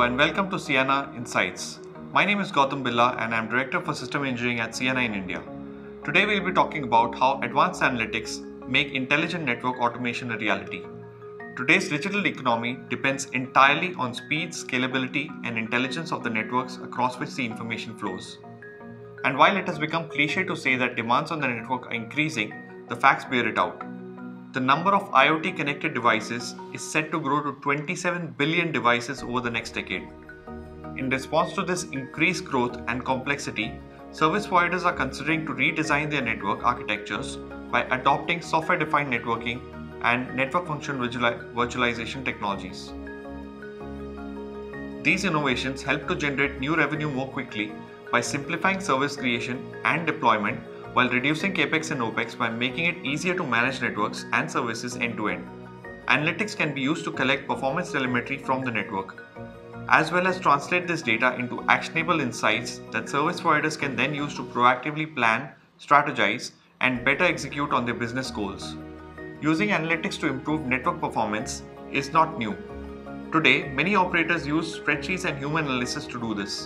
and welcome to Ciena Insights. My name is Gautam Billa and I'm Director for System Engineering at Ciena in India. Today we'll be talking about how advanced analytics make intelligent network automation a reality. Today's digital economy depends entirely on speed, scalability, and intelligence of the networks across which the information flows. And while it has become cliche to say that demands on the network are increasing, the facts bear it out. The number of IoT connected devices is set to grow to 27 billion devices over the next decade. In response to this increased growth and complexity, service providers are considering to redesign their network architectures by adopting software-defined networking and network function virtualization technologies. These innovations help to generate new revenue more quickly by simplifying service creation and deployment while reducing CapEx and OpEx by making it easier to manage networks and services end-to-end. Analytics can be used to collect performance telemetry from the network, as well as translate this data into actionable insights that service providers can then use to proactively plan, strategize, and better execute on their business goals. Using analytics to improve network performance is not new. Today, many operators use spreadsheets and human analysis to do this.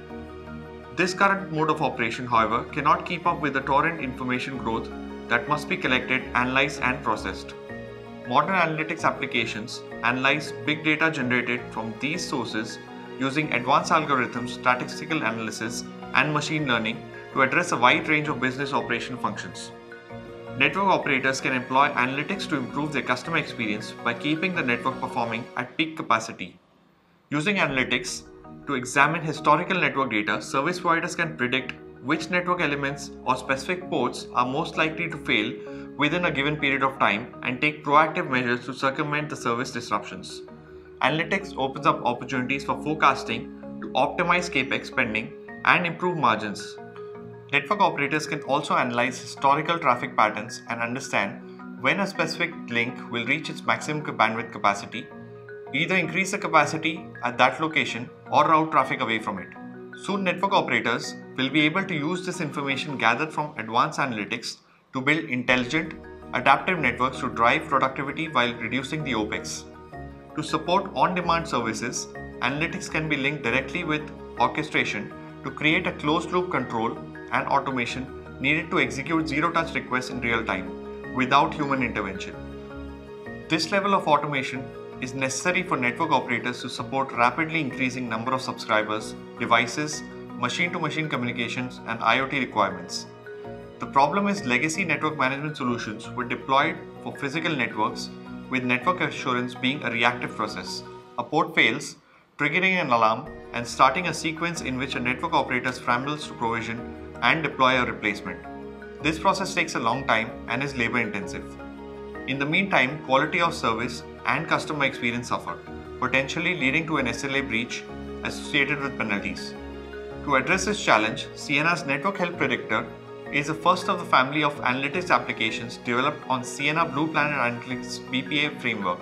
This current mode of operation, however, cannot keep up with the torrent information growth that must be collected, analyzed, and processed. Modern analytics applications analyze big data generated from these sources using advanced algorithms, statistical analysis, and machine learning to address a wide range of business operation functions. Network operators can employ analytics to improve their customer experience by keeping the network performing at peak capacity. Using analytics to examine historical network data, service providers can predict which network elements or specific ports are most likely to fail within a given period of time and take proactive measures to circumvent the service disruptions. Analytics opens up opportunities for forecasting to optimize CapEx spending and improve margins. Network operators can also analyze historical traffic patterns and understand when a specific link will reach its maximum bandwidth capacity, either increase the capacity at that location or route traffic away from it. Soon, network operators will be able to use this information gathered from advanced analytics to build intelligent, adaptive networks to drive productivity while reducing the OpEx. To support on-demand services, analytics can be linked directly with orchestration to create a closed-loop control and automation needed to execute zero-touch requests in real time without human intervention. This level of automation is necessary for network operators to support rapidly increasing number of subscribers, devices, machine-to-machine communications, and IoT requirements. The problem is legacy network management solutions were deployed for physical networks, with network assurance being a reactive process. A port fails, triggering an alarm and starting a sequence in which a network operator scrambles to provision and deploy a replacement. This process takes a long time and is labor intensive. In the meantime, quality of service and customer experience suffer, potentially leading to an SLA breach associated with penalties. To address this challenge, Ciena's Network Health Predictor is the first of the family of analytics applications developed on Ciena Blue Planet Analytics BPA framework.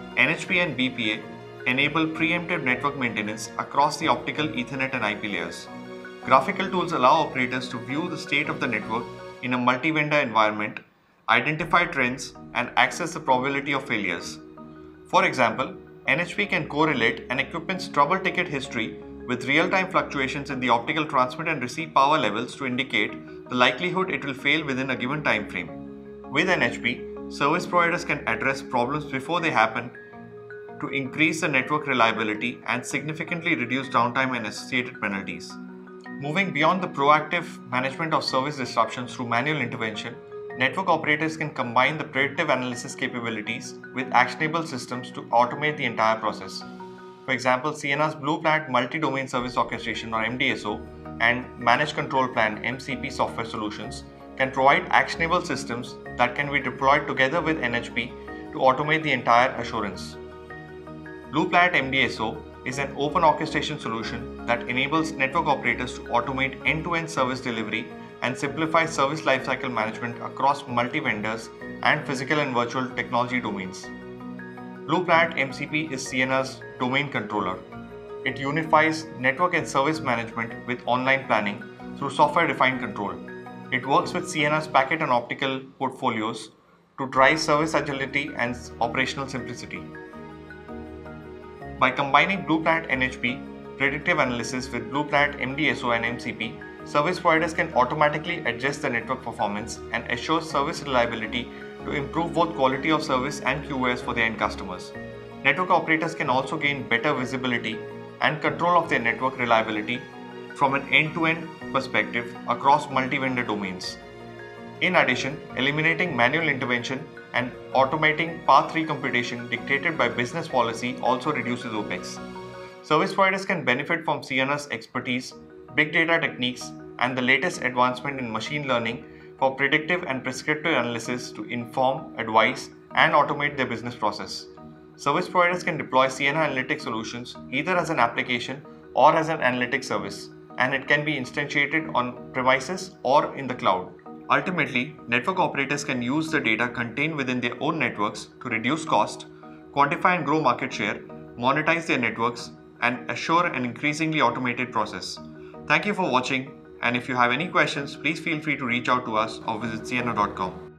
NHP and BPA enable preemptive network maintenance across the optical, Ethernet, and IP layers. Graphical tools allow operators to view the state of the network in a multi-vendor environment, identify trends, and access the probability of failures. For example, NHP can correlate an equipment's trouble ticket history with real-time fluctuations in the optical transmit and receive power levels to indicate the likelihood it will fail within a given time frame. With NHP, service providers can address problems before they happen to increase the network reliability and significantly reduce downtime and associated penalties. Moving beyond the proactive management of service disruptions through manual intervention, network operators can combine the predictive analysis capabilities with actionable systems to automate the entire process. For example, Ciena's Blue Planet Multi-Domain Service Orchestration or MDSO and Managed Control Plan MCP software solutions can provide actionable systems that can be deployed together with NHP to automate the entire assurance. Blue Planet MDSO is an open orchestration solution that enables network operators to automate end-to-end service delivery and simplify service lifecycle management across multi-vendors and physical and virtual technology domains. Blue Planet MCP is Ciena's domain controller. It unifies network and service management with online planning through software-defined control. It works with Ciena's packet and optical portfolios to drive service agility and operational simplicity. By combining Blue Planet NHP predictive analysis with Blueplant MDSO and MCP, service providers can automatically adjust the network performance and assure service reliability to improve both quality of service and QoS for their end customers. Network operators can also gain better visibility and control of their network reliability from an end-to-end perspective across multi-vendor domains. In addition, eliminating manual intervention and automating path recomputation dictated by business policy also reduces OPEX. Service providers can benefit from Ciena's expertise, big data techniques, and the latest advancement in machine learning for predictive and prescriptive analysis to inform, advise, and automate their business process. Service providers can deploy Ciena Analytics solutions either as an application or as an analytics service, and it can be instantiated on premises or in the cloud. Ultimately, network operators can use the data contained within their own networks to reduce cost, quantify and grow market share, monetize their networks, and assure an increasingly automated process. Thank you for watching, and if you have any questions, please feel free to reach out to us or visit ciena.com.